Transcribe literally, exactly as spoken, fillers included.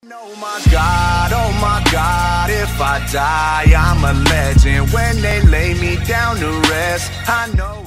Oh my God, oh my God, if I die, I'm a legend. When they lay me down to rest, I know